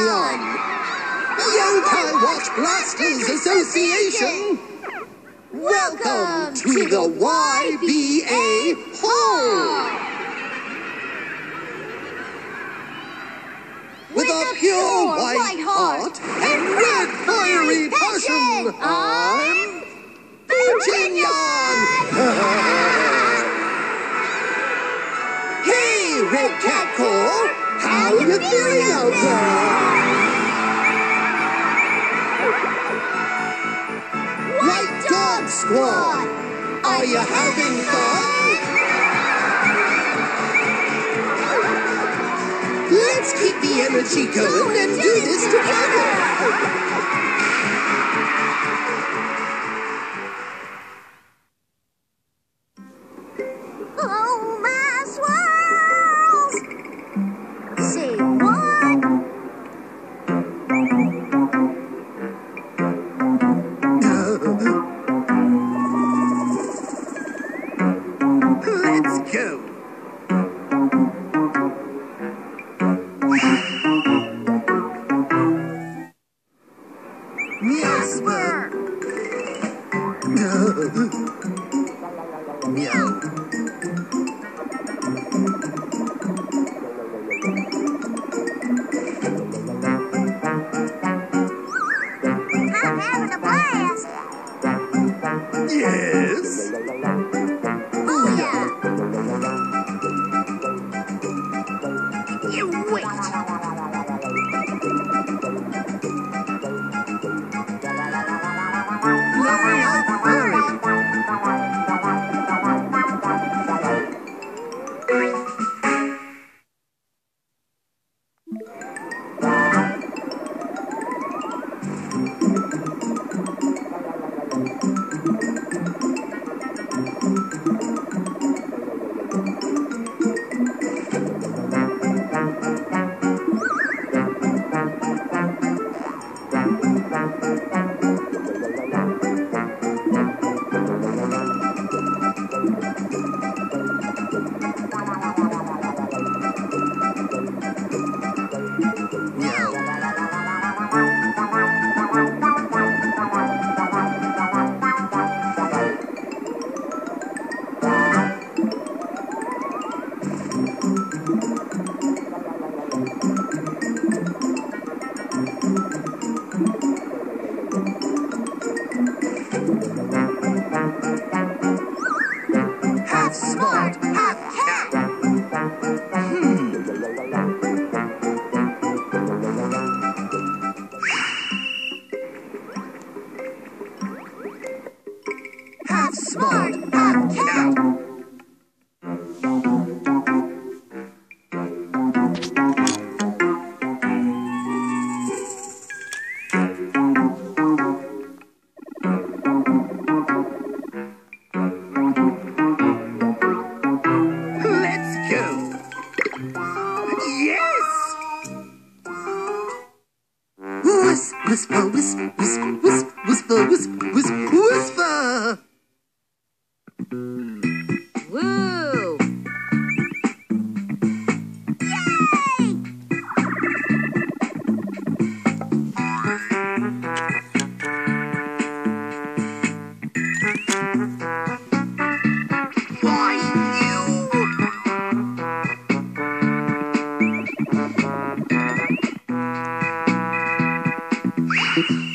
Buchinyan, Yokai Watch Blasters Association. Welcome to the YBA Hall. With a pure white heart and red fiery passion, I'm Buchinyan! Hey, Red Cat Corps! How you feeling out there? White Dog Squad! Are you having fun? Let's keep the energy going and do this together! Oh, my swirls! Say what? Let's go! Whisper! Meow. I'm having a blast! Yes? Oh, yeah! You wait! Hurry up, hurry! Half smart, half cat. Half smart, half cat. Let's go. Yes! Whis, whisper, whis, whis, whis, whisper, whis, whis, whisper. Woo! Why you?